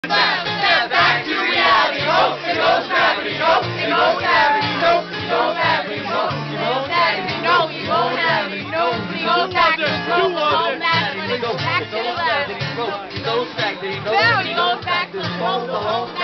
Step back to reality. Oh, it goes gravity. No, it goes gravity. No, it goes gravity. No, it goes gravity. No, it goes gravity. No, it goes back to the flow. Back to the left. It goes back to the flow. It goes back to the flow.